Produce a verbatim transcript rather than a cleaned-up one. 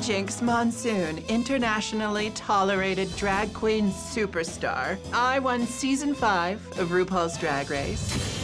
Jinx Monsoon, internationally tolerated drag queen superstar. I won season five of RuPaul's Drag Race.